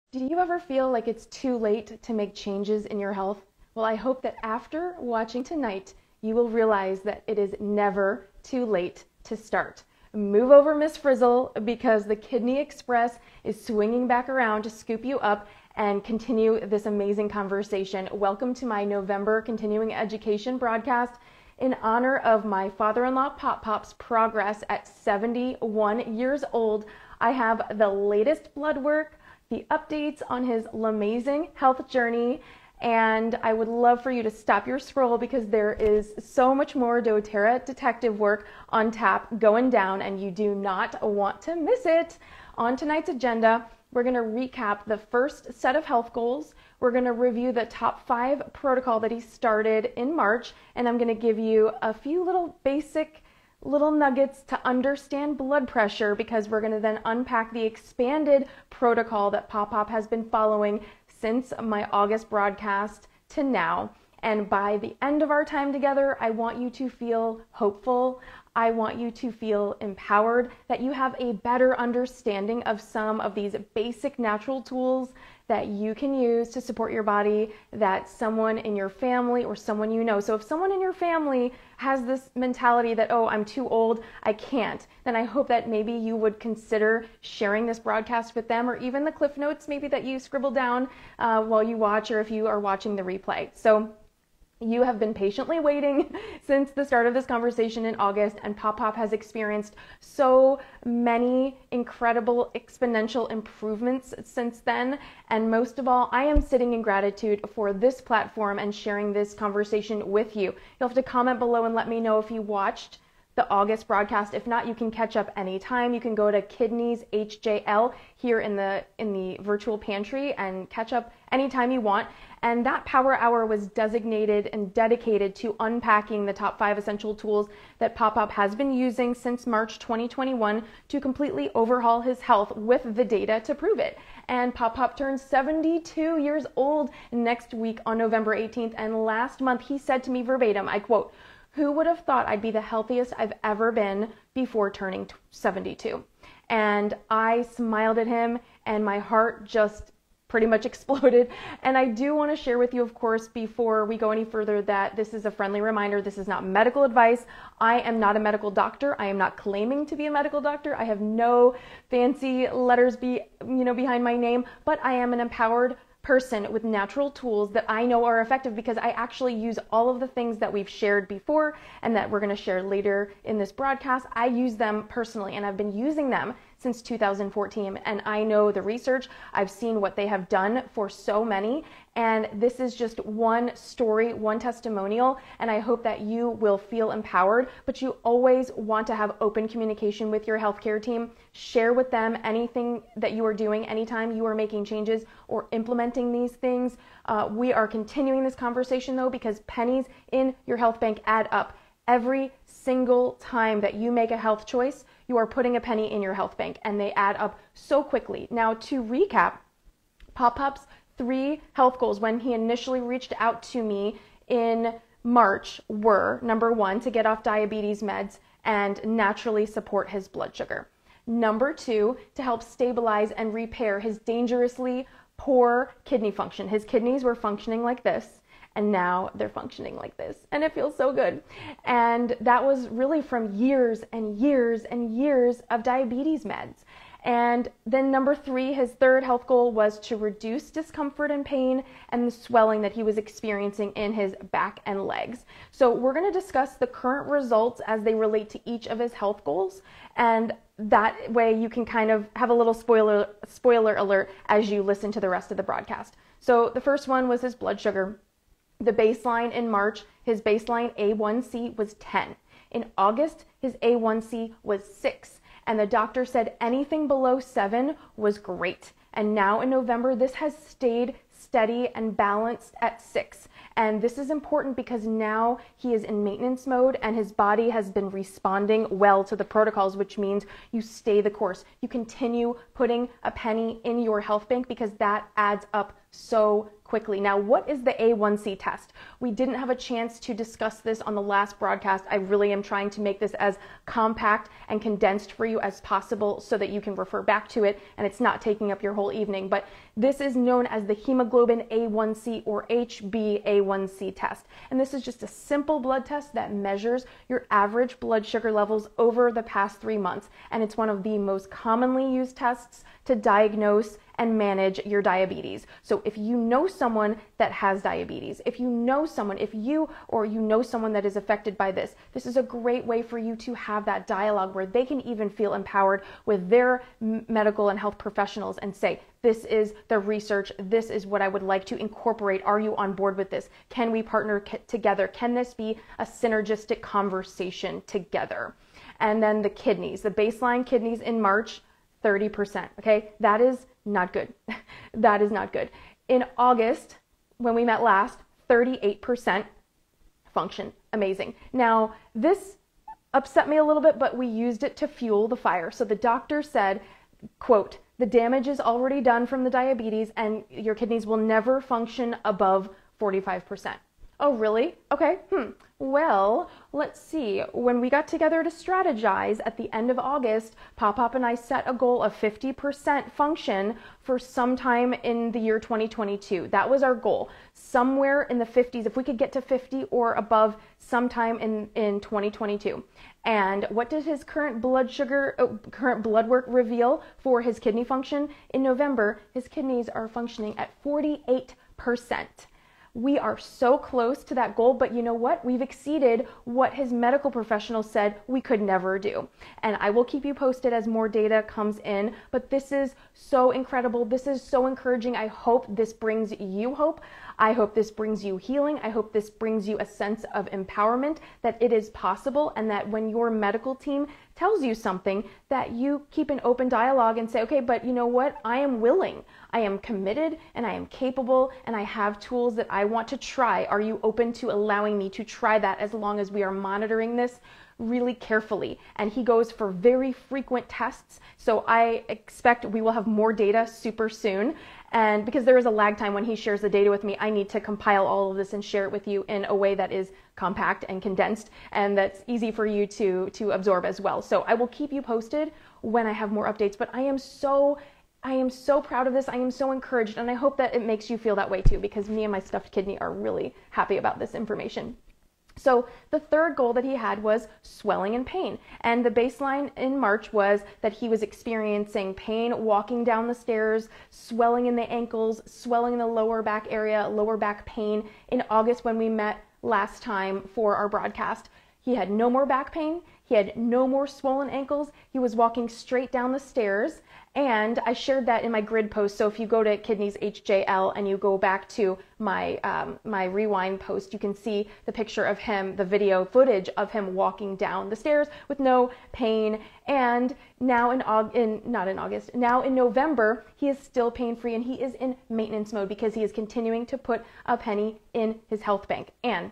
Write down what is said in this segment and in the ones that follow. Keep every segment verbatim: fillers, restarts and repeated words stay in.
Do you ever feel like it's too late to make changes in your health? Well, I hope that after watching tonight, you will realize that it is never too late to start. Move over, Miss Frizzle, because the Kidney Express is swinging back around to scoop you up and continue this amazing conversation. Welcome to my November continuing education broadcast in honor of my father-in-law Pop Pop's progress at seventy-one years old. I have the latest blood work, the updates on his amazing health journey, and I would love for you to stop your scroll because there is so much more doTERRA detective work on tap going down, and you do not want to miss it. On tonight's agenda, we're going to recap the first set of health goals. We're going to review the top five protocol that he started in March, and I'm going to give you a few little basic little nuggets to understand blood pressure, because we're going to then unpack the expanded protocol that Pop Pop has been following since my August broadcast to now. And by the end of our time together, I want you to feel hopeful. I want you to feel empowered, that you have a better understanding of some of these basic natural tools that you can use to support your body, that someone in your family or someone you know. So if someone in your family has this mentality that, oh, I'm too old, I can't, then I hope that maybe you would consider sharing this broadcast with them, or even the cliff notes maybe that you scribble down uh, while you watch, or if you are watching the replay. So you have been patiently waiting since the start of this conversation in August, and Pop Pop has experienced so many incredible exponential improvements since then. And most of all, I am sitting in gratitude for this platform and sharing this conversation with you. You'll have to comment below and let me know if you watched the August broadcast. If not, you can catch up anytime. You can go to Kidneys H J L here in the in the virtual pantry and catch up anytime you want. And that power hour was designated and dedicated to unpacking the top five essential tools that Pop Pop has been using since March twenty twenty-one to completely overhaul his health, with the data to prove it. And Pop Pop turns seventy-two years old next week on November eighteenth. And last month he said to me verbatim, I quote, "Who would have thought I'd be the healthiest I've ever been before turning seventy-two?" And I smiled at him and my heart just pretty much exploded. And I do want to share with you, of course, before we go any further, that this is a friendly reminder. This is not medical advice. I am not a medical doctor. I am not claiming to be a medical doctor. I have no fancy letters be, you know, behind my name, but I am an empowered person with natural tools that I know are effective, because I actually use all of the things that we've shared before and that we're going to share later in this broadcast. I use them personally, and I've been using them since two thousand fourteen, and I know the research. I've seen what they have done for so many, and this is just one story, one testimonial, and I hope that you will feel empowered. But you always want to have open communication with your healthcare team. Share with them anything that you are doing anytime you are making changes or implementing these things. Uh, we are continuing this conversation though, because pennies in your health bank add up. Every single time that you make a health choice, you are putting a penny in your health bank, and they add up so quickly. Now, to recap, Pop Pop's three health goals when he initially reached out to me in March were: number one, to get off diabetes meds and naturally support his blood sugar. Number two, to help stabilize and repair his dangerously poor kidney function. His kidneys were functioning like this, and now they're functioning like this, and it feels so good. And that was really from years and years and years of diabetes meds. And then number three, his third health goal, was to reduce discomfort and pain and the swelling that he was experiencing in his back and legs. So we're going to discuss the current results as they relate to each of his health goals, and that way you can kind of have a little spoiler spoiler alert as you listen to the rest of the broadcast. So the first one was his blood sugar. The baseline in March, his baseline A one C was ten. In August, his A one C was six. And the doctor said anything below seven was great. And now in November, this has stayed steady and balanced at six. And this is important because now he is in maintenance mode and his body has been responding well to the protocols, which means you stay the course. You continue putting a penny in your health bank because that adds up so quickly. Now, what is the A one C test? We didn't have a chance to discuss this on the last broadcast. I really am trying to make this as compact and condensed for you as possible so that you can refer back to it and it's not taking up your whole evening. But this is known as the hemoglobin A one C or H b A one C test. And this is just a simple blood test that measures your average blood sugar levels over the past three months. And it's one of the most commonly used tests to diagnose and manage your diabetes. So if you know someone that has diabetes, if you know someone, if you or you know someone that is affected by this, this is a great way for you to have that dialogue where they can even feel empowered with their medical and health professionals and say, this is the research, this is what I would like to incorporate. Are you on board with this? Can we partner together? Can this be a synergistic conversation together? And then the kidneys, the baseline kidneys in March, thirty percent, okay? That is not good. That is not good. In August, when we met last, thirty-eight percent function. Amazing. Now, this upset me a little bit, but we used it to fuel the fire. So the doctor said, quote, the damage is already done from the diabetes and your kidneys will never function above forty-five percent. Oh, really? Okay. Hmm. Well, let's see. When we got together to strategize at the end of August, Pop Pop and I set a goal of fifty percent function for sometime in the year twenty twenty-two. That was our goal. Somewhere in the fifties, if we could get to fifty or above sometime in, in twenty twenty-two. And what did his current blood sugar, uh, current blood work reveal for his kidney function? In November, his kidneys are functioning at forty-eight percent. We are so close to that goal, but you know what? We've exceeded what his medical professional said we could never do. And I will keep you posted as more data comes in, but this is so incredible. This is so encouraging. I hope this brings you hope. I hope this brings you healing. I hope this brings you a sense of empowerment that it is possible, and that when your medical team tells you something, that you keep an open dialogue and say, okay, but you know what? I am willing. I am committed and I am capable and I have tools that I want to try. Are you open to allowing me to try that, as long as we are monitoring this really carefully? And he goes for very frequent tests. So I expect we will have more data super soon. And because there is a lag time when he shares the data with me, I need to compile all of this and share it with you in a way that is compact and condensed and that's easy for you to, to absorb as well. So I will keep you posted when I have more updates, but I am so I am so proud of this. I am so encouraged, and I hope that it makes you feel that way too, because me and my stuffed kidney are really happy about this information. So the third goal that he had was swelling and pain. And the baseline in March was that he was experiencing pain walking down the stairs, swelling in the ankles, swelling in the lower back area, lower back pain. In August, when we met last time for our broadcast, he had no more back pain. He had no more swollen ankles. He was walking straight down the stairs. And I shared that in my grid post. So if you go to Kidneys H J L and you go back to my um, my rewind post, you can see the picture of him, the video footage of him walking down the stairs with no pain. And now in, Aug- in not in August, now in November, he is still pain-free and he is in maintenance mode because he is continuing to put a penny in his health bank. And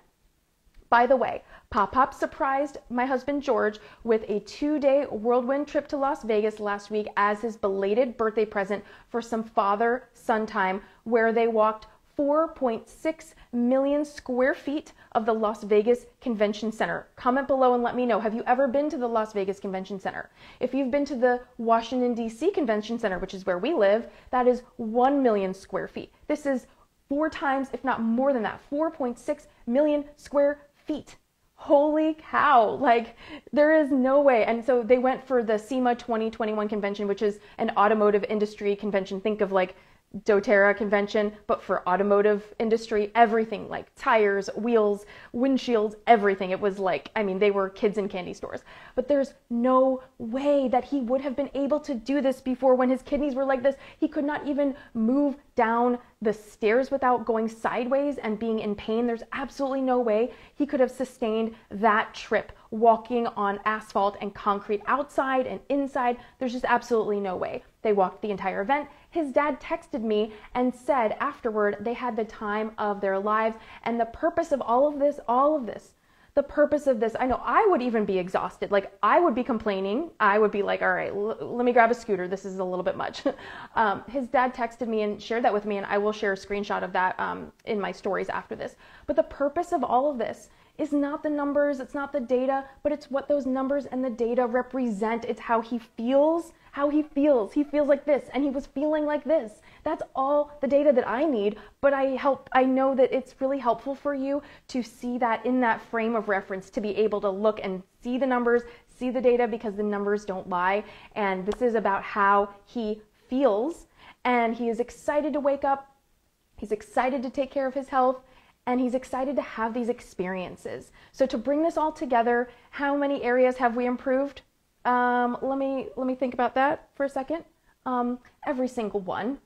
by the way, Pop Pop surprised my husband George with a two-day whirlwind trip to Las Vegas last week as his belated birthday present for some father-son time, where they walked four point six million square feet of the Las Vegas Convention Center. Comment below and let me know, have you ever been to the Las Vegas Convention Center? If you've been to the Washington, D C Convention Center, which is where we live, that is one million square feet. This is four times, if not more than that, four point six million square feet. Holy cow, like there is no way. And so they went for the SEMA twenty twenty-one convention, which is an automotive industry convention. Think of like doTERRA convention, but for automotive industry, everything like tires, wheels, windshields, everything. It was like, I mean, they were kids in candy stores. But there's no way that he would have been able to do this before when his kidneys were like this. He could not even move down the stairs without going sideways and being in pain. There's absolutely no way he could have sustained that trip walking on asphalt and concrete outside and inside. There's just absolutely no way. They walked the entire event. His dad texted me and said afterward they had the time of their lives. And the purpose of all of this, all of this, the purpose of this, I know I would even be exhausted. Like I would be complaining. I would be like, all right, l- let me grab a scooter. This is a little bit much. um, his dad texted me and shared that with me, and I will share a screenshot of that um, in my stories after this. But the purpose of all of this is not the numbers, it's not the data, but it's what those numbers and the data represent. It's how he feels, how he feels. He feels like this, and he was feeling like this. That's all the data that I need, but I help. I know that it's really helpful for you to see that in that frame of reference, to be able to look and see the numbers, see the data, because the numbers don't lie. And this is about how he feels, and he is excited to wake up. He's excited to take care of his health, and he's excited to have these experiences. So to bring this all together, how many areas have we improved? Um, let me let me think about that for a second. Um, every single one.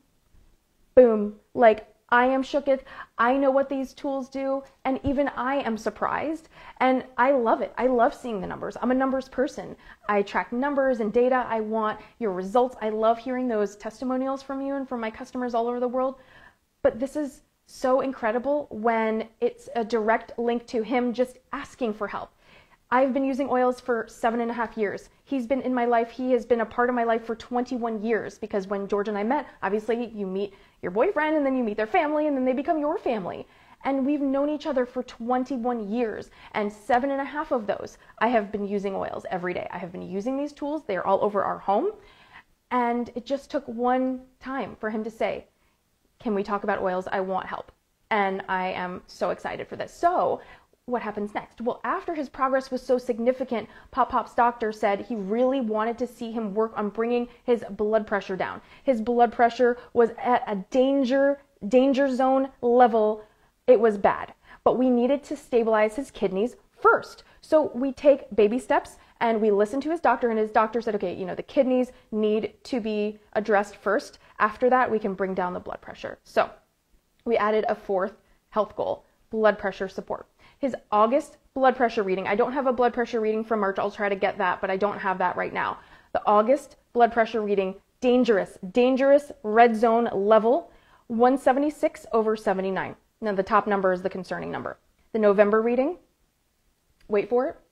Boom. Like, I am shooketh. I know what these tools do, and even I am surprised, and I love it. I love seeing the numbers. I'm a numbers person. I track numbers and data. I want your results. I love hearing those testimonials from you and from my customers all over the world. But this is so incredible when it's a direct link to him just asking for help. I've been using oils for seven and a half years. He's been in my life. He has been a part of my life for twenty-one years, because when George and I met, obviously you meet your boyfriend and then you meet their family and then they become your family. And we've known each other for twenty-one years, and seven and a half of those I have been using oils every day. I have been using these tools. They are all over our home. And it just took one time for him to say, can we talk about oils? I want help. And I am so excited for this. So what happens next? Well, after his progress was so significant, Pop Pop's doctor said he really wanted to see him work on bringing his blood pressure down. His blood pressure was at a danger, danger zone level. It was bad, but we needed to stabilize his kidneys first. So we take baby steps, and we listened to his doctor, and his doctor said, okay, you know, the kidneys need to be addressed first. After that, we can bring down the blood pressure. So we added a fourth health goal, blood pressure support. His August blood pressure reading, I don't have a blood pressure reading from March. I'll try to get that, but I don't have that right now. The August blood pressure reading, dangerous, dangerous red zone level, one seventy-six over seventy-nine. Now the top number is the concerning number. The November reading, wait for it,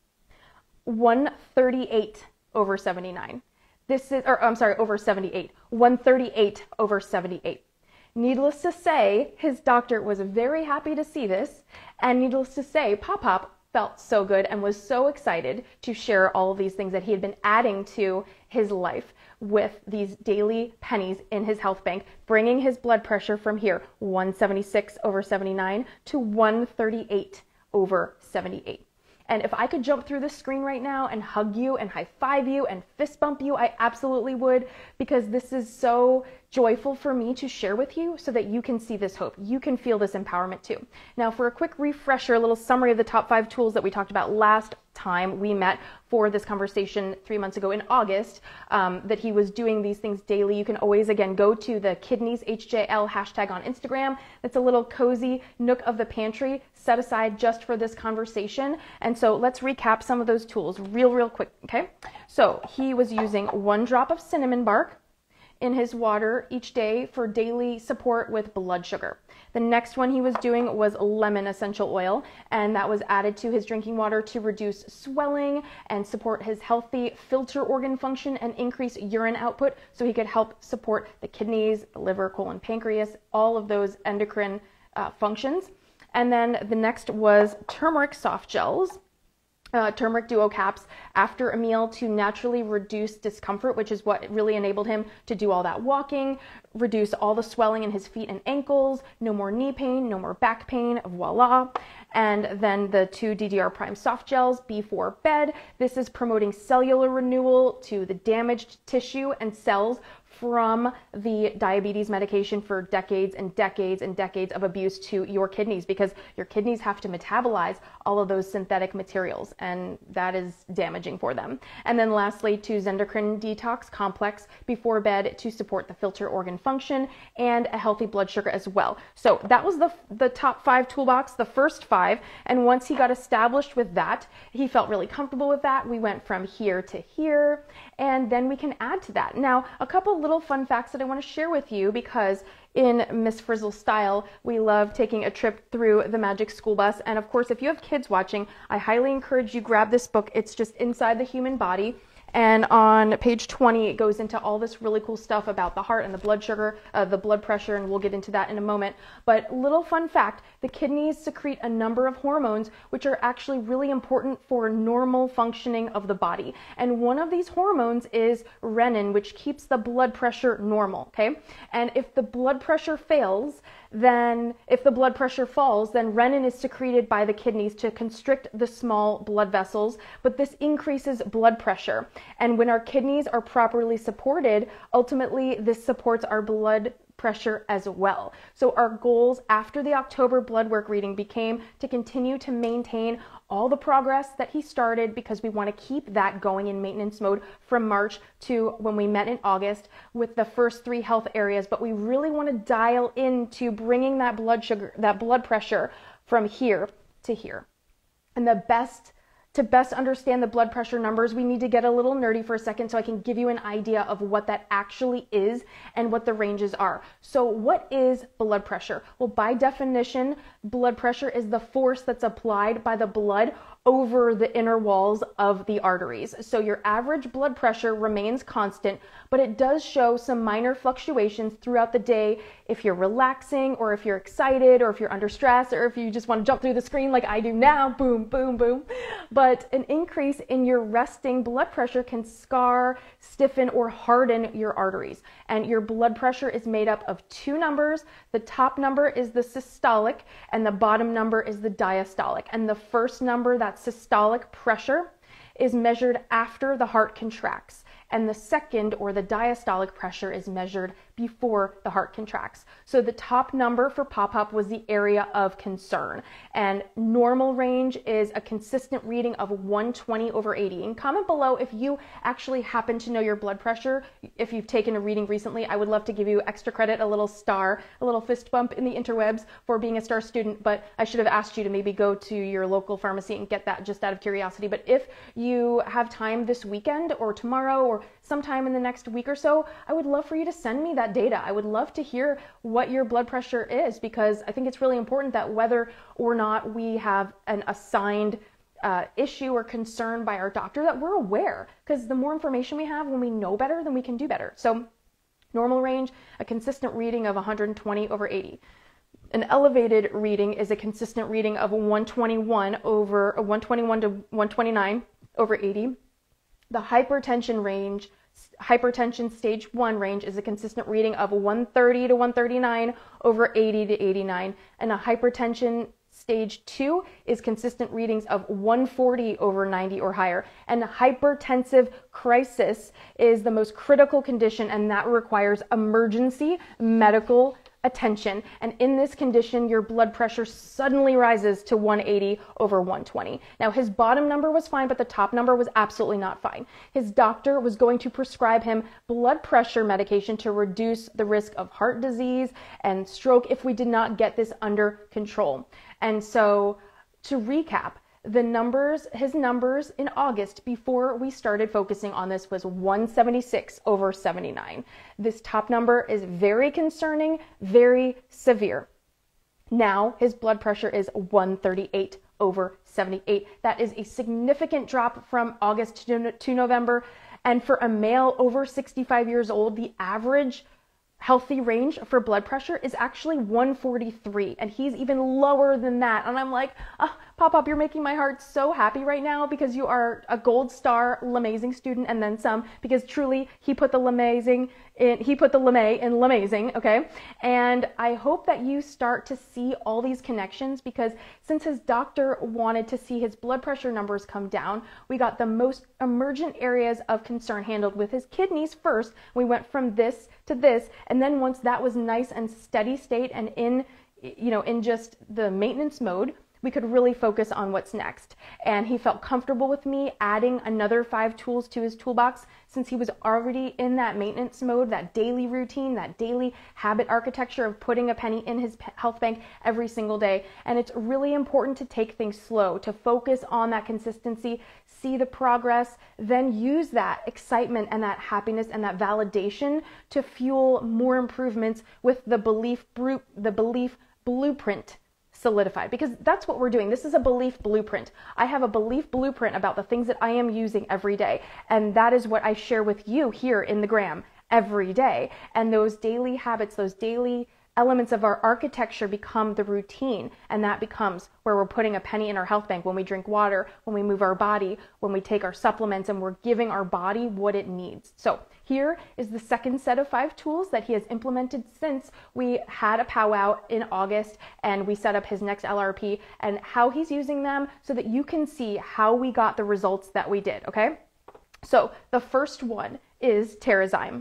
one thirty-eight over seventy-nine. This is, or I'm sorry, over seventy-eight. one thirty-eight over seventy-eight. Needless to say, his doctor was very happy to see this, and needless to say, Pop Pop felt so good and was so excited to share all of these things that he had been adding to his life with these daily pennies in his health bank, bringing his blood pressure from here, one seventy-six over seventy-nine, to one thirty-eight over seventy-eight. And if I could jump through the screen right now and hug you and high five you and fist bump you, I absolutely would, because this is so joyful for me to share with you so that you can see this hope. You can feel this empowerment too. Now, for a quick refresher, a little summary of the top five tools that we talked about last time we met for this conversation three months ago in August, um, that he was doing these things daily. You can always, again, go to the Kidneys H J L hashtag on Instagram. That's a little cozy nook of the pantry set aside just for this conversation. And so let's recap some of those tools real, real quick, okay? So he was using one drop of cinnamon bark in his water each day for daily support with blood sugar. The next one he was doing was lemon essential oil, and that was added to his drinking water to reduce swelling and support his healthy filter organ function and increase urine output, so he could help support the kidneys, the liver, colon, pancreas, all of those endocrine uh, functions. And then the next was turmeric soft gels. Uh, turmeric duo caps after a meal to naturally reduce discomfort, which is what really enabled him to do all that walking, reduce all the swelling in his feet and ankles, no more knee pain, no more back pain, voila. And then the two D D R Prime soft gels before bed. This is promoting cellular renewal to the damaged tissue and cells from the diabetes medication for decades and decades and decades of abuse to your kidneys, because your kidneys have to metabolize all of those synthetic materials, and that is damaging for them. And then lastly, to Zendocrine Detox Complex before bed to support the filter organ function and a healthy blood sugar as well. So that was the, the top five toolbox, the first five. And once he got established with that, he felt really comfortable with that. We went from here to here, and then we can add to that. Now, a couple little little fun facts that I want to share with you, because in Miss Frizzle style, we love taking a trip through the Magic School Bus. And of course, if you have kids watching, I highly encourage you grab this book. It's just Inside the Human Body. And on page twenty, it goes into all this really cool stuff about the heart and the blood sugar, uh, the blood pressure, and we'll get into that in a moment. But little fun fact, the kidneys secrete a number of hormones which are actually really important for normal functioning of the body. And one of these hormones is renin, which keeps the blood pressure normal, okay? And if the blood pressure fails, then if the blood pressure falls, then renin is secreted by the kidneys to constrict the small blood vessels, but this increases blood pressure. And when our kidneys are properly supported, ultimately this supports our blood pressure as well. So our goals after the October blood work reading became to continue to maintain all the progress that he started, because we want to keep that going in maintenance mode from March to when we met in August with the first three health areas. But we really want to dial into bringing that blood sugar, that blood pressure from here to here. And the best To best understand the blood pressure numbers, we need to get a little nerdy for a second so I can give you an idea of what that actually is and what the ranges are. So what is blood pressure? Well, by definition, blood pressure is the force that's applied by the blood over the inner walls of the arteries. So your average blood pressure remains constant, but it does show some minor fluctuations throughout the day if you're relaxing, or if you're excited, or if you're under stress, or if you just want to jump through the screen like I do now, boom, boom, boom. But an increase in your resting blood pressure can scar, stiffen, or harden your arteries. And your blood pressure is made up of two numbers. The top number is the systolic, and the bottom number is the diastolic. And the first number, that systolic pressure, is measured after the heart contracts, and the second, or the diastolic pressure, is measured before the heart contracts. So the top number for pop-up was the area of concern, and normal range is a consistent reading of one twenty over eighty. And comment below if you actually happen to know your blood pressure. If you've taken a reading recently, I would love to give you extra credit, a little star, a little fist bump in the interwebs for being a star student, but I should have asked you to maybe go to your local pharmacy and get that just out of curiosity. But if you have time this weekend or tomorrow or sometime in the next week or so, I would love for you to send me that data. I would love to hear what your blood pressure is, because I think it's really important that whether or not we have an assigned uh, issue or concern by our doctor, that we're aware, because the more information we have, when we know better, then we can do better. So normal range, a consistent reading of one hundred twenty over eighty. An elevated reading is a consistent reading of one twenty-one over one twenty-one to one twenty-nine over eighty. The hypertension range, hypertension stage one range, is a consistent reading of one thirty to one thirty-nine over eighty to eighty-nine. And a hypertension stage two is consistent readings of one forty over ninety or higher. And hypertensive crisis is the most critical condition, and that requires emergency medical attention. And in this condition, your blood pressure suddenly rises to one eighty over one twenty. Now, his bottom number was fine, but the top number was absolutely not fine. His doctor was going to prescribe him blood pressure medication to reduce the risk of heart disease and stroke if we did not get this under control. And so, to recap, the numbers, his numbers in August before we started focusing on this was one seventy-six over seventy-nine. This top number is very concerning, very severe. Now his blood pressure is one thirty-eight over seventy-eight. That is a significant drop from August to, to November. And for a male over sixty-five years old, the average healthy range for blood pressure is actually one forty-three, and he's even lower than that. And I'm like, oh, Pop-Up, you're making my heart so happy right now, because you are a gold star L'Amazing student and then some, because truly he put the L'Amazing in, he put the LeMay in L'Amazing, okay? And I hope that you start to see all these connections, because since his doctor wanted to see his blood pressure numbers come down, we got the most emergent areas of concern handled with his kidneys first. We went from this to this, and then once that was nice and steady state and in, you know, in just the maintenance mode, we could really focus on what's next. And he felt comfortable with me adding another five tools to his toolbox since he was already in that maintenance mode, that daily routine, that daily habit architecture of putting a penny in his health bank every single day. And it's really important to take things slow, to focus on that consistency, see the progress, then use that excitement and that happiness and that validation to fuel more improvements with the belief, the belief blueprint solidified, because that's what we're doing. This is a belief blueprint. I have a belief blueprint about the things that I am using every day, and that is what I share with you here in the Gram every day. And those daily habits, those daily elements of our architecture become the routine, and that becomes where we're putting a penny in our health bank when we drink water, when we move our body, when we take our supplements, and we're giving our body what it needs. So here is the second set of five tools that he has implemented since we had a powwow in August and we set up his next L R P, and how he's using them so that you can see how we got the results that we did, okay? So the first one is Terrazyme,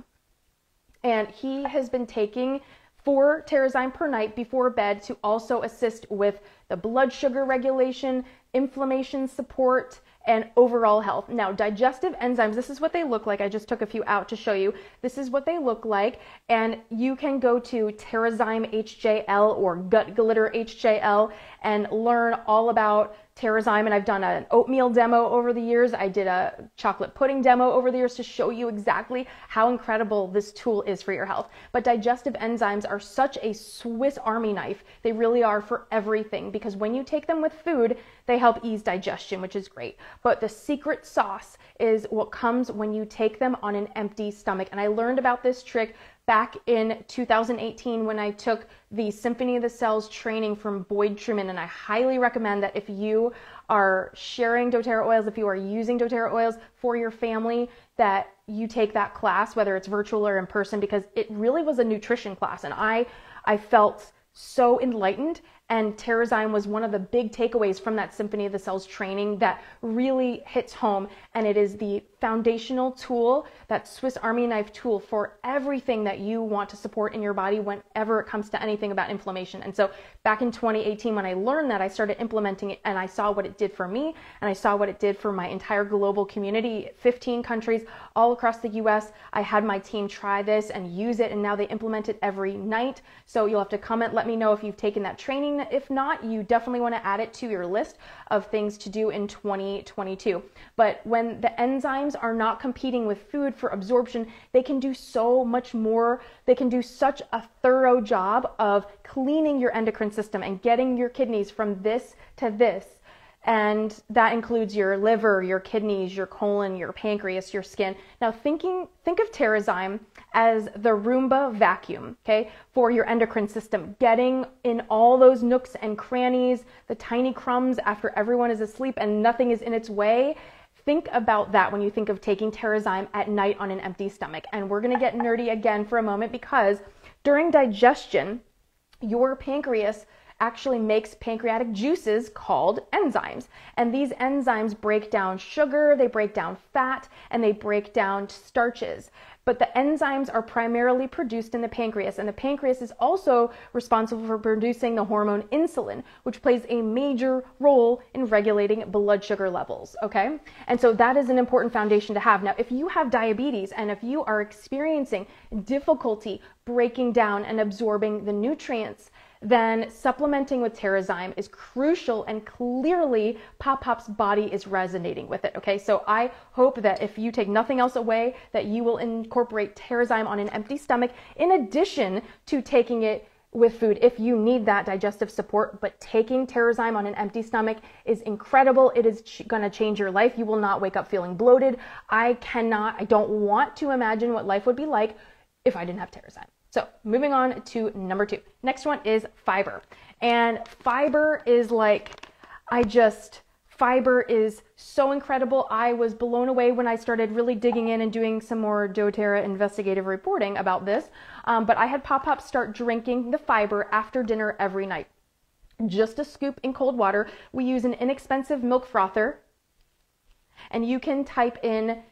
and he has been taking four Terrazyme per night before bed to also assist with the blood sugar regulation, inflammation support, and overall health. Now, digestive enzymes, this is what they look like. I just took a few out to show you. This is what they look like, and you can go to Terrazyme H J L or Gut Glitter H J L and learn all about Terrazyme, and I've done an oatmeal demo over the years. I did a chocolate pudding demo over the years to show you exactly how incredible this tool is for your health. But digestive enzymes are such a Swiss Army knife. They really are for everything, because when you take them with food, they help ease digestion, which is great. But the secret sauce is what comes when you take them on an empty stomach. And I learned about this trick back in two thousand eighteen when I took the Symphony of the Cells training from Boyd Truman, and I highly recommend that if you are sharing doTERRA oils, if you are using doTERRA oils for your family, that you take that class, whether it's virtual or in person, because it really was a nutrition class, and I, I felt so enlightened. And Terrazyme was one of the big takeaways from that Symphony of the Cells training that really hits home. And it is the foundational tool, that Swiss Army knife tool for everything that you want to support in your body whenever it comes to anything about inflammation. And so back in twenty eighteen, when I learned that, I started implementing it, and I saw what it did for me, and I saw what it did for my entire global community, fifteen countries all across the U S. I had my team try this and use it, and now they implement it every night. So you'll have to comment, let me know if you've taken that training. If not, you definitely want to add it to your list of things to do in twenty twenty-two. But when the enzymes are not competing with food for absorption, they can do so much more. They can do such a thorough job of cleaning your endocrine system and getting your kidneys from this to this. And that includes your liver, your kidneys, your colon, your pancreas, your skin. Now thinking, think of Terrazyme as the Roomba vacuum, okay, for your endocrine system, getting in all those nooks and crannies, the tiny crumbs after everyone is asleep and nothing is in its way. Think about that when you think of taking Terrazyme at night on an empty stomach. And we're gonna get nerdy again for a moment, because during digestion, your pancreas actually makes pancreatic juices called enzymes. And these enzymes break down sugar, they break down fat, and they break down starches. But the enzymes are primarily produced in the pancreas, and the pancreas is also responsible for producing the hormone insulin, which plays a major role in regulating blood sugar levels, okay? And so that is an important foundation to have. Now, if you have diabetes and if you are experiencing difficulty breaking down and absorbing the nutrients, then supplementing with Terrazyme is crucial, and clearly Pop Pop's body is resonating with it, okay? So I hope that if you take nothing else away, that you will incorporate Terrazyme on an empty stomach in addition to taking it with food if you need that digestive support. But taking Terrazyme on an empty stomach is incredible. It is ch- gonna change your life. You will not wake up feeling bloated. I cannot, I don't want to imagine what life would be like if I didn't have Terrazyme. So moving on to number two. Next one is fiber. And fiber is like, I just, fiber is so incredible. I was blown away when I started really digging in and doing some more doTERRA investigative reporting about this. Um, but I had Pop Pop start drinking the fiber after dinner every night. Just a scoop in cold water. We use an inexpensive milk frother, and you can type in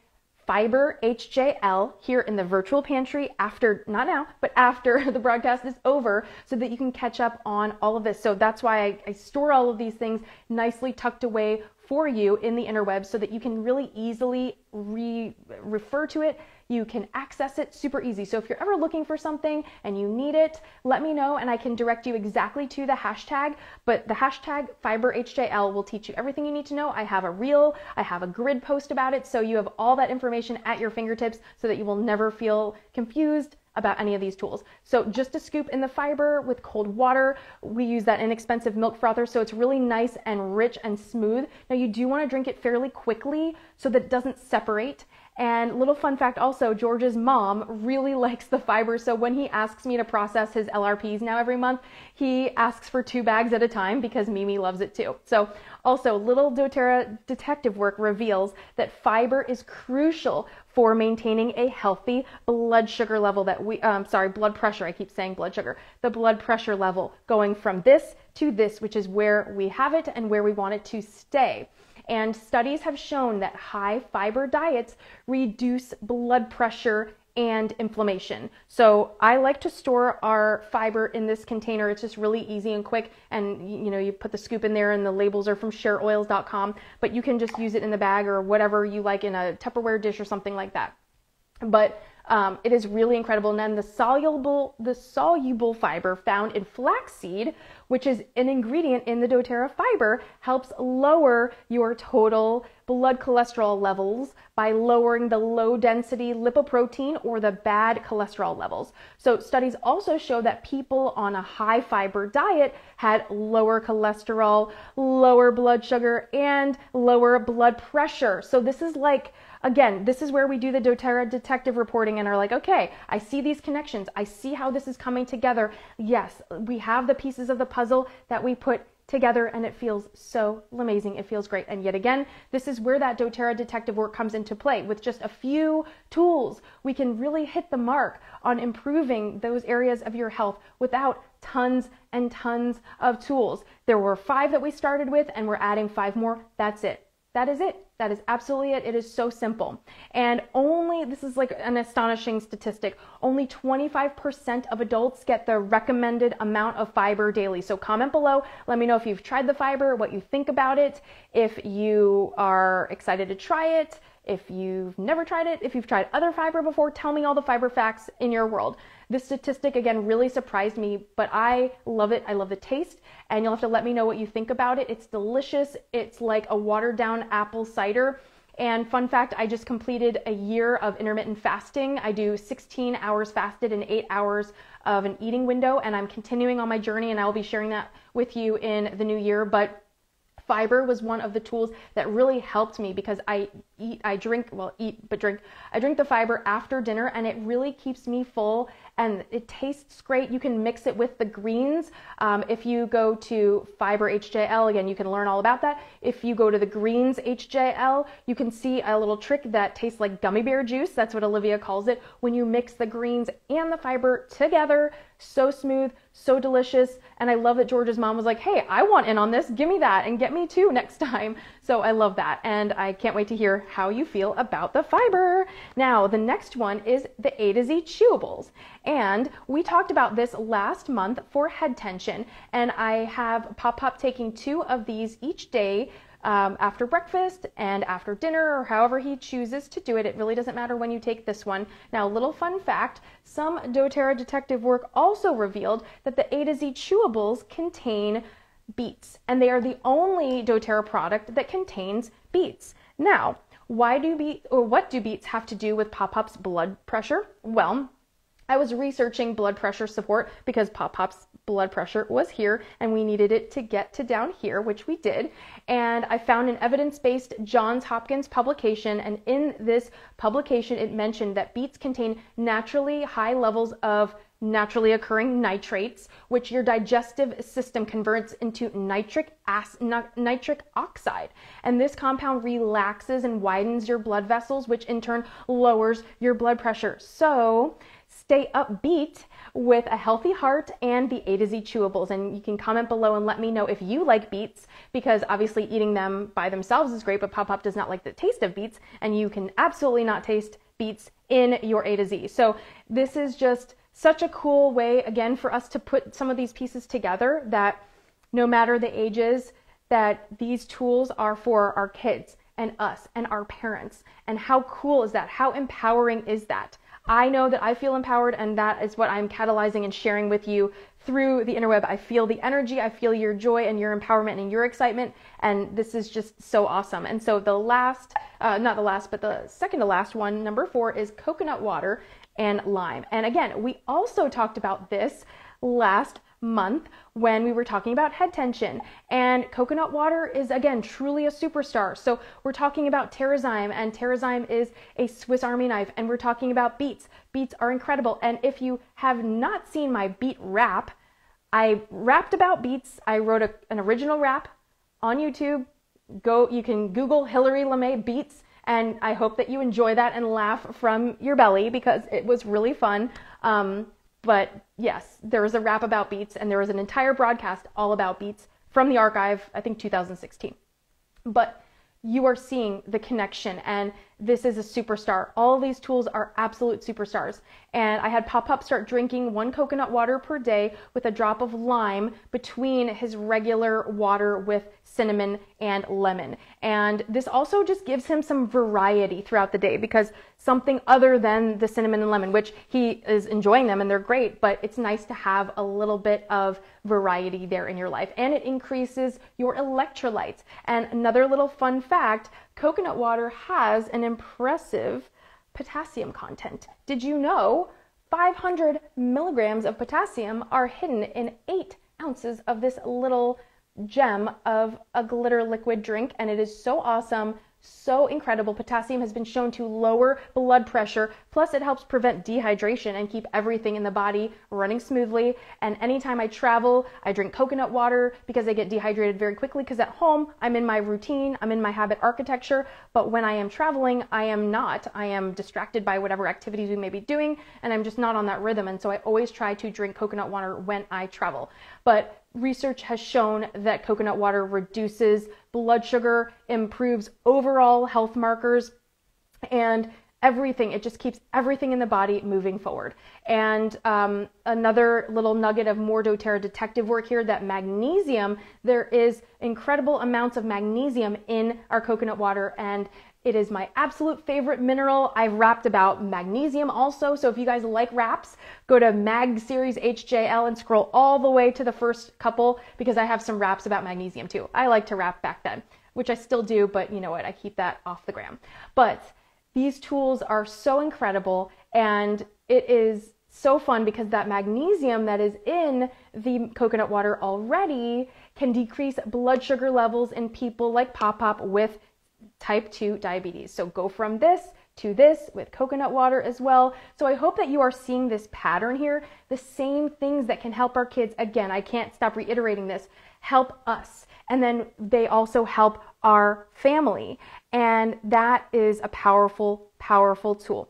Fiber H J L here in the virtual pantry after, not now, but after the broadcast is over, so that you can catch up on all of this. So that's why I, I store all of these things nicely tucked away for you in the interwebs, so that you can really easily re refer to it. You can access it super easy. So if you're ever looking for something and you need it, let me know and I can direct you exactly to the hashtag. But the hashtag Fiber H J L will teach you everything you need to know. I have a reel, I have a grid post about it, so you have all that information at your fingertips so that you will never feel confused about any of these tools. So just a scoop in the fiber with cold water. We use that inexpensive milk frother, so it's really nice and rich and smooth. Now you do want to drink it fairly quickly so that it doesn't separate. And little fun fact also, George's mom really likes the fiber, so when he asks me to process his L R Ps now every month, he asks for two bags at a time because Mimi loves it too. So also, little doTERRA detective work reveals that fiber is crucial for maintaining a healthy blood sugar level that we, um, sorry, blood pressure, I keep saying blood sugar, the blood pressure level going from this to this, which is where we have it and where we want it to stay. And studies have shown that high fiber diets reduce blood pressure and inflammation. So I like to store our fiber in this container. It's just really easy and quick. And you know, you put the scoop in there and the labels are from share oils dot com, but you can just use it in the bag or whatever you like in a Tupperware dish or something like that. But um, it is really incredible. And then the soluble, the soluble fiber found in flaxseed, which is an ingredient in the doTERRA fiber, helps lower your total blood cholesterol levels by lowering the low density lipoprotein or the bad cholesterol levels. So studies also show that people on a high fiber diet had lower cholesterol, lower blood sugar, and lower blood pressure. So this is like, again, this is where we do the doTERRA detective reporting and are like, okay, I see these connections. I see how this is coming together. Yes, we have the pieces of the puzzle that we put together and it feels so amazing. It feels great. And yet again, this is where that doTERRA detective work comes into play. With just a few tools, we can really hit the mark on improving those areas of your health without tons and tons of tools. There were five that we started with and we're adding five more. That's it. That is it. That is absolutely it. It is so simple. And only, this is like an astonishing statistic, only twenty-five percent of adults get the recommended amount of fiber daily. So comment below. Let me know if you've tried the fiber, what you think about it, if you are excited to try it, if you've never tried it, if you've tried other fiber before, tell me all the fiber facts in your world. This statistic, again, really surprised me, but I love it. I love the taste, and you'll have to let me know what you think about it. It's delicious. It's like a watered down apple cider. And fun fact, I just completed a year of intermittent fasting. I do sixteen hours fasted and eight hours of an eating window, and I'm continuing on my journey, and I'll be sharing that with you in the new year. But fiber was one of the tools that really helped me because I eat, I drink, well, eat, but drink. I drink the fiber after dinner and it really keeps me full and it tastes great. You can mix it with the greens. Um, if you go to Fiber H J L, again, you can learn all about that. If you go to the Greens H J L, you can see a little trick that tastes like gummy bear juice. That's what Olivia calls it. When you mix the greens and the fiber together, so smooth, so delicious. And I love that George's mom was like, hey, I want in on this. Give me that and get me too next time. So I love that. And I can't wait to hear how you feel about the fiber. Now, the next one is the A to Z chewables. And we talked about this last month for head tension. And I have Pop Pop taking two of these each day Um, after breakfast and after dinner, or however he chooses to do it. It really doesn't matter when you take this one. Now, little fun fact, some doTERRA detective work also revealed that the A to Z chewables contain beets, and they are the only doTERRA product that contains beets. Now, why do beets, or what do beets have to do with Pop Pop's blood pressure? Well, I was researching blood pressure support because Pop Pop's blood pressure was here and we needed it to get to down here, which we did. And I found an evidence-based Johns Hopkins publication, and in this publication it mentioned that beets contain naturally high levels of naturally occurring nitrates, which your digestive system converts into nitric acid, nitric oxide. And this compound relaxes and widens your blood vessels, which in turn lowers your blood pressure. So stay upbeat with a healthy heart and the A to Z chewables. And you can comment below and let me know if you like beets, because obviously eating them by themselves is great, but Pop Pop does not like the taste of beets, and you can absolutely not taste beets in your A to Z. So this is just such a cool way, again, for us to put some of these pieces together, that no matter the ages, that these tools are for our kids and us and our parents. And how cool is that? How empowering is that? I know that I feel empowered, and that is what I'm catalyzing and sharing with you through the interweb. I feel the energy, I feel your joy and your empowerment and your excitement, and this is just so awesome. And so the last, uh, not the last, but the second to last one, number four, is coconut water and lime. And again, we also talked about this last month when we were talking about head tension, and coconut water is, again, truly a superstar. So we're talking about Terrazyme, and Terrazyme is a Swiss Army knife, and we're talking about beets. Beets are incredible. And if you have not seen my beet rap, I rapped about beets. I wrote a, an original rap on YouTube. Go, you can Google Hillary LeMay beets, and I hope that you enjoy that and laugh from your belly, because it was really fun. Um, But yes, there was a rap about beets, and there was an entire broadcast all about beets from the archive, I think two thousand sixteen. But you are seeing the connection, and this is a superstar. All of these tools are absolute superstars. And I had Pop Pop start drinking one coconut water per day with a drop of lime between his regular water with cinnamon and lemon. And this also just gives him some variety throughout the day, because something other than the cinnamon and lemon, which he is enjoying them and they're great, but it's nice to have a little bit of variety there in your life. And it increases your electrolytes. And another little fun fact, coconut water has an impressive potassium content. Did you know five hundred milligrams of potassium are hidden in eight ounces of this little gem of a glitter liquid drink? And it is so awesome, so incredible. Potassium has been shown to lower blood pressure, plus it helps prevent dehydration and keep everything in the body running smoothly. And anytime I travel, I drink coconut water because I get dehydrated very quickly, because at home I'm in my routine, I'm in my habit architecture, but when I am traveling, I am not. I am distracted by whatever activities we may be doing, and I'm just not on that rhythm. And so I always try to drink coconut water when I travel. But research has shown that coconut water reduces blood sugar, improves overall health markers, and everything. It just keeps everything in the body moving forward. And um, another little nugget of more doTERRA detective work here, that magnesium, there is incredible amounts of magnesium in our coconut water, and it is my absolute favorite mineral. I've rapped about magnesium also, so if you guys like raps, go to Mag Series H J L and scroll all the way to the first couple, because I have some raps about magnesium too. I like to rap back then, which I still do, but you know what, I keep that off the gram. But these tools are so incredible, and it is so fun because that magnesium that is in the coconut water already can decrease blood sugar levels in people like Pop Pop with type two diabetes. So go from this to this with coconut water as well. So I hope that you are seeing this pattern here, the same things that can help our kids. Again, I can't stop reiterating this, help us. And then they also help our family. And that is a powerful, powerful tool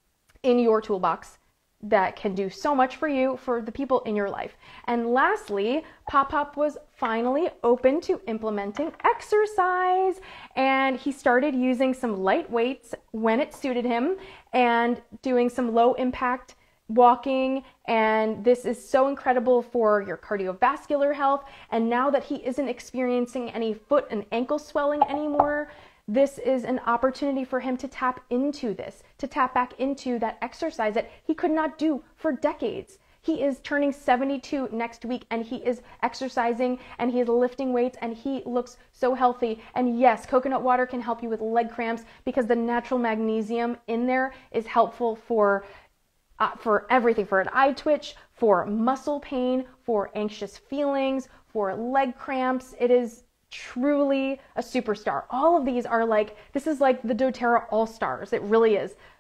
in your toolbox that can do so much for you, for the people in your life. And lastly, Pop Pop was finally open to implementing exercise, and he started using some light weights when it suited him and doing some low impact walking. And this is so incredible for your cardiovascular health. And now that he isn't experiencing any foot and ankle swelling anymore, this is an opportunity for him to tap into this, to tap back into that exercise that he could not do for decades. He is turning seventy-two next week, and he is exercising and he is lifting weights, and he looks so healthy. And yes, coconut water can help you with leg cramps, because the natural magnesium in there is helpful for uh, for everything, for an eye twitch, for muscle pain, for anxious feelings, for leg cramps. It is truly a superstar. All of these are like, this is like the doTERRA All-Stars. It really is.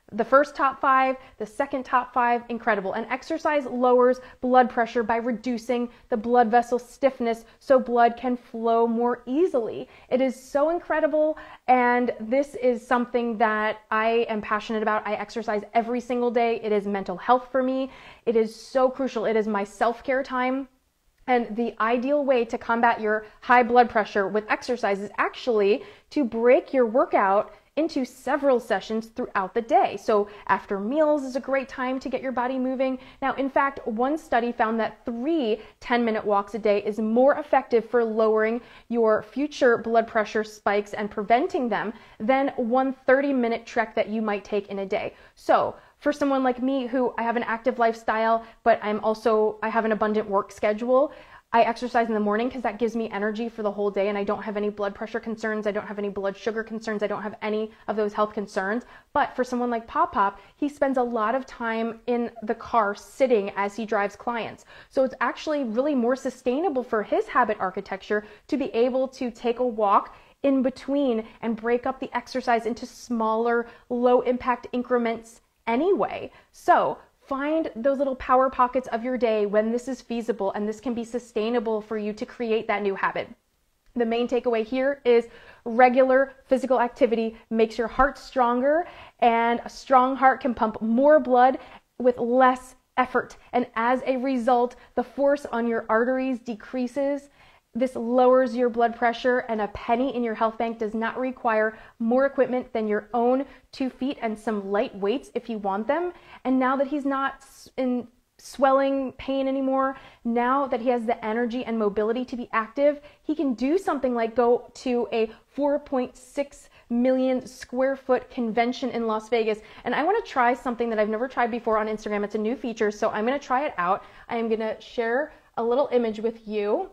The first top five, the second top five, incredible. And exercise lowers blood pressure by reducing the blood vessel stiffness so blood can flow more easily. It is so incredible, and this is something that I am passionate about. I exercise every single day. It is mental health for me. It is so crucial. It is my self-care time. And the ideal way to combat your high blood pressure with exercise is actually to break your workout into several sessions throughout the day. So after meals is a great time to get your body moving. Now, in fact, one study found that three ten minute walks a day is more effective for lowering your future blood pressure spikes and preventing them than one thirty minute trek that you might take in a day. So for someone like me who I have an active lifestyle, but I'm also, I have an abundant work schedule, I exercise in the morning because that gives me energy for the whole day, and I don't have any blood pressure concerns. I don't have any blood sugar concerns. I don't have any of those health concerns. But for someone like Pop Pop, he spends a lot of time in the car sitting as he drives clients. So it's actually really more sustainable for his habit architecture to be able to take a walk in between and break up the exercise into smaller, low impact increments anyway. So find those little power pockets of your day when this is feasible and this can be sustainable for you to create that new habit. The main takeaway here is regular physical activity makes your heart stronger, and a strong heart can pump more blood with less effort. And as a result, the force on your arteries decreases. This lowers your blood pressure, and a penny in your health bank does not require more equipment than your own two feet and some light weights if you want them. And now that he's not in swelling pain anymore, now that he has the energy and mobility to be active, he can do something like go to a four point six million square foot convention in Las Vegas. And I want to try something that I've never tried before on Instagram. It's a new feature, so I'm going to try it out. I am going to share a little image with you.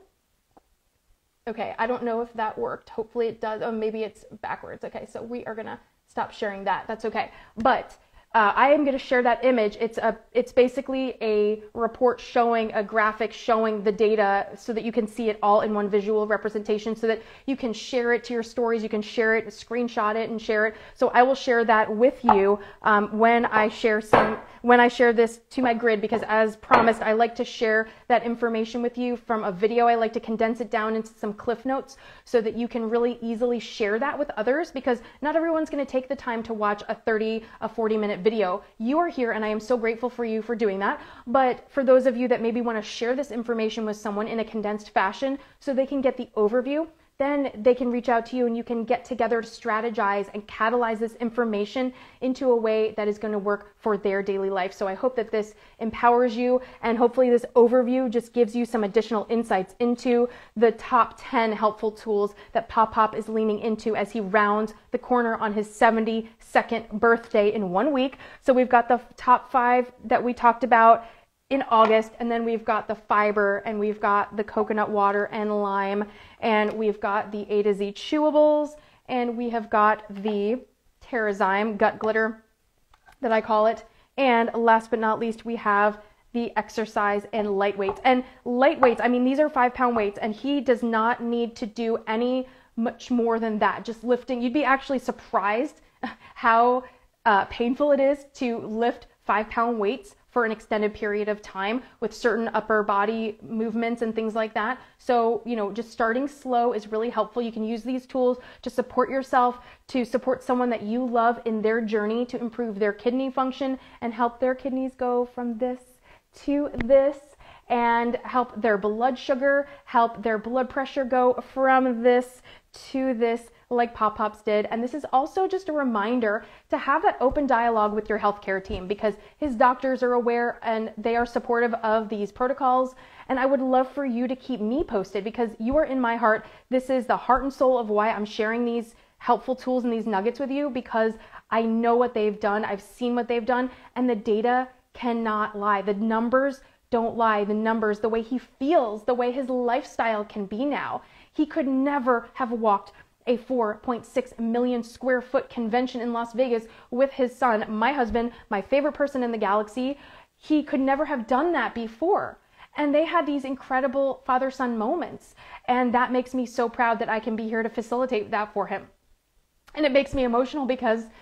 Okay, I don't know if that worked. Hopefully it does. Oh, maybe it's backwards. Okay, so we are gonna stop sharing that. That's okay. But uh, I am gonna share that image. It's a, it's basically a report showing a graphic showing the data so that you can see it all in one visual representation, so that you can share it to your stories. You can share it, screenshot it, and share it. So I will share that with you um, when I share some. when I share this to my grid, because as promised, I like to share that information with you from a video. I like to condense it down into some cliff notes so that you can really easily share that with others, because not everyone's going to take the time to watch a thirty, a forty minute video. You are here, and I am so grateful for you for doing that. But for those of you that maybe want to share this information with someone in a condensed fashion so they can get the overview, then they can reach out to you and you can get together to strategize and catalyze this information into a way that is going to work for their daily life. So I hope that this empowers you, and hopefully this overview just gives you some additional insights into the top ten helpful tools that Pop Pop is leaning into as he rounds the corner on his seventy-second birthday in one week. So we've got the top five that we talked about in August, and then we've got the fiber, and we've got the coconut water and lime, and we've got the A to Z chewables, and we have got the Terrazyme gut glitter that I call it, and last but not least, we have the exercise and light weights. And light weights, I mean, these are five pound weights, and he does not need to do any much more than that, just lifting. You'd be actually surprised how uh, painful it is to lift five pound weights for an extended period of time with certain upper body movements and things like that. So, you know, just starting slow is really helpful. You can use these tools to support yourself, to support someone that you love in their journey to improve their kidney function and help their kidneys go from this to this, and help their blood sugar, help their blood pressure go from this to this, like Pop Pop's did. And this is also just a reminder to have that open dialogue with your healthcare team, because his doctors are aware and they are supportive of these protocols. And I would love for you to keep me posted, because you are in my heart. This is the heart and soul of why I'm sharing these helpful tools and these nuggets with you, because I know what they've done. I've seen what they've done, and the data cannot lie. The numbers don't lie. The numbers, the way he feels, the way his lifestyle can be now. He could never have walked a four point six million square foot convention in Las Vegas with his son, my husband, my favorite person in the galaxy. He could never have done that before. And they had these incredible father-son moments. And that makes me so proud that I can be here to facilitate that for him. And it makes me emotional, because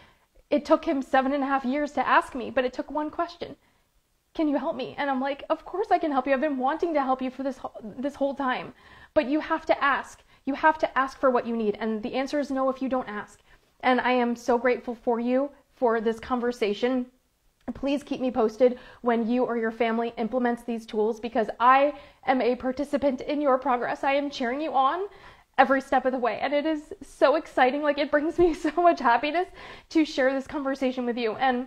It took him seven and a half years to ask me, but it took one question. Can you help me? And I'm like, of course I can help you. I've been wanting to help you for this, this whole time, but you have to ask. You have to ask for what you need. And the answer is no if you don't ask. And I am so grateful for you for this conversation. Please keep me posted when you or your family implements these tools, because I am a participant in your progress. I am cheering you on every step of the way. And it is so exciting. Like, it brings me so much happiness to share this conversation with you. And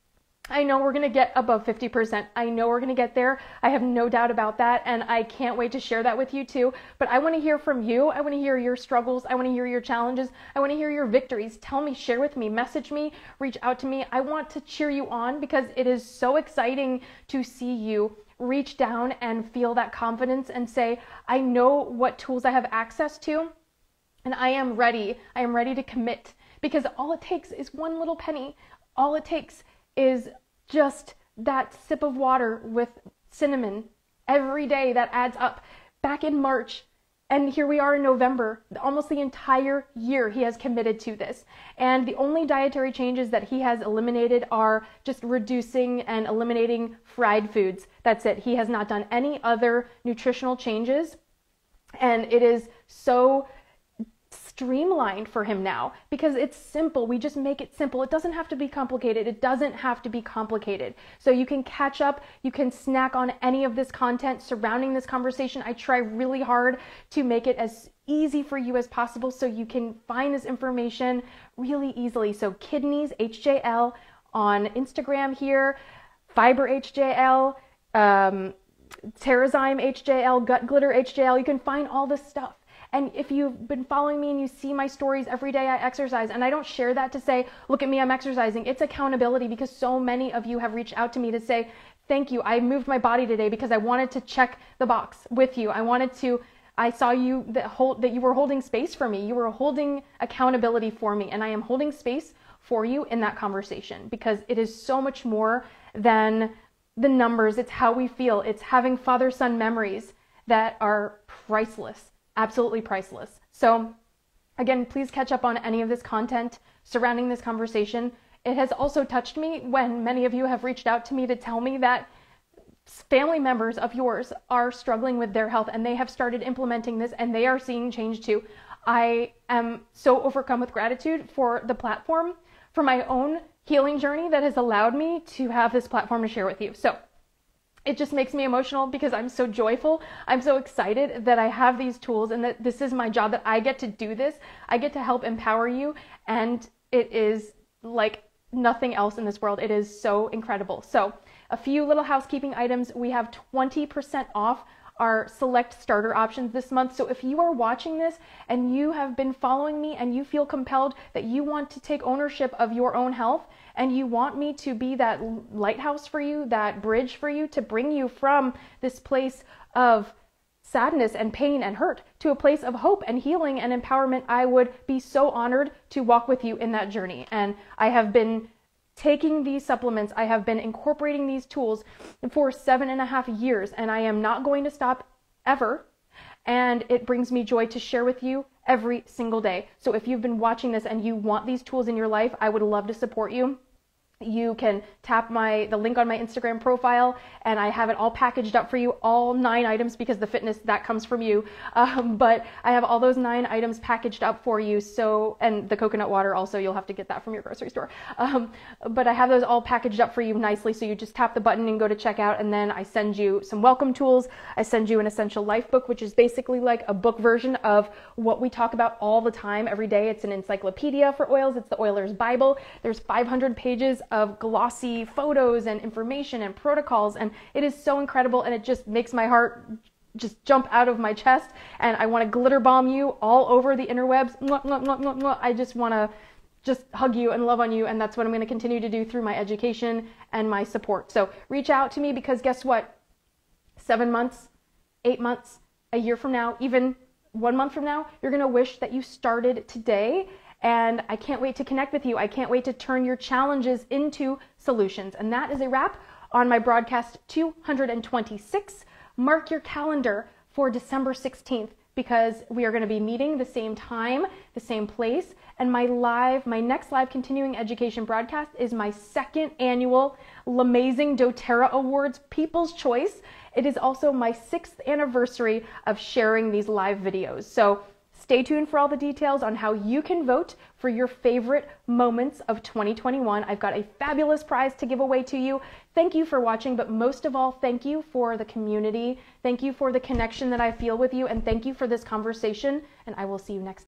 I know we're going to get above fifty percent. I know we're going to get there. I have no doubt about that. And I can't wait to share that with you too. But I want to hear from you. I want to hear your struggles. I want to hear your challenges. I want to hear your victories. Tell me, share with me, message me, reach out to me. I want to cheer you on, because it is so exciting to see you reach down and feel that confidence and say, I know what tools I have access to, and I am ready. I am ready to commit, because all it takes is one little penny. All it takes is just that sip of water with cinnamon every day. That adds up. Back in March, and here we are in November, almost the entire year he has committed to this. And the only dietary changes that he has eliminated are just reducing and eliminating fried foods. That's it. He has not done any other nutritional changes. And it is so streamlined for him now, because it's simple. We just make it simple. It doesn't have to be complicated. It doesn't have to be complicated. So you can catch up. You can snack on any of this content surrounding this conversation. I try really hard to make it as easy for you as possible so you can find this information really easily. So Kidneys H J L on Instagram here, Fiber H J L, um, Terrazyme H J L, Gut Glitter H J L. You can find all this stuff. And if you've been following me and you see my stories every day I exercise, and I don't share that to say, look at me, I'm exercising. It's accountability, because so many of you have reached out to me to say, thank you. I moved my body today because I wanted to check the box with you. I wanted to, I saw you that hold, that you were holding space for me. You were holding accountability for me. And I am holding space for you in that conversation, because it is so much more than the numbers. It's how we feel. It's having father-son memories that are priceless. Absolutely priceless. So again, please catch up on any of this content surrounding this conversation. It has also touched me when many of you have reached out to me to tell me that family members of yours are struggling with their health and they have started implementing this and they are seeing change too. I am so overcome with gratitude for the platform, for my own healing journey that has allowed me to have this platform to share with you. So it just makes me emotional, because I'm so joyful. I'm so excited that I have these tools and that this is my job, that I get to do this. I get to help empower you. And it is like nothing else in this world. It is so incredible. So a few little housekeeping items. We have twenty percent off our select starter options this month. So if you are watching this and you have been following me and you feel compelled that you want to take ownership of your own health, and you want me to be that lighthouse for you, that bridge for you, to bring you from this place of sadness and pain and hurt to a place of hope and healing and empowerment, I would be so honored to walk with you in that journey. And I have been taking these supplements, I have been incorporating these tools for seven and a half years, and I am not going to stop ever. And it brings me joy to share with you every single day. So if you've been watching this and you want these tools in your life, I would love to support you. You can tap my the link on my Instagram profile, and I have it all packaged up for you, all nine items, because the fitness, that comes from you. Um, but I have all those nine items packaged up for you. So, and the coconut water also, you'll have to get that from your grocery store. Um, but I have those all packaged up for you nicely. So you just tap the button and go to checkout, and then I send you some welcome tools. I send you an Essential Life book, which is basically like a book version of what we talk about all the time every day. It's an encyclopedia for oils. It's the Oiler's Bible. There's five hundred pages of glossy photos and information and protocols, and it is so incredible, and it just makes my heart just jump out of my chest, and I want to glitter bomb you all over the interwebs. Mwah, mwah, mwah, mwah, mwah. I just want to just hug you and love on you, and that's what I'm going to continue to do through my education and my support. So reach out to me, because guess what? Seven months, eight months, a year from now, even one month from now, you're going to wish that you started today. And I can't wait to connect with you. I can't wait to turn your challenges into solutions. And that is a wrap on my broadcast two hundred twenty-six. Mark your calendar for December sixteenth. because we are going to be meeting the same time, the same place, and my live, my next live continuing education broadcast is my second annual L'Amazing doTERRA Awards People's Choice. It is also my sixth anniversary of sharing these live videos. So stay tuned for all the details on how you can vote for your favorite moments of twenty twenty-one. I've got a fabulous prize to give away to you. Thank you for watching, but most of all, thank you for the community. Thank you for the connection that I feel with you, and thank you for this conversation, and I will see you next time.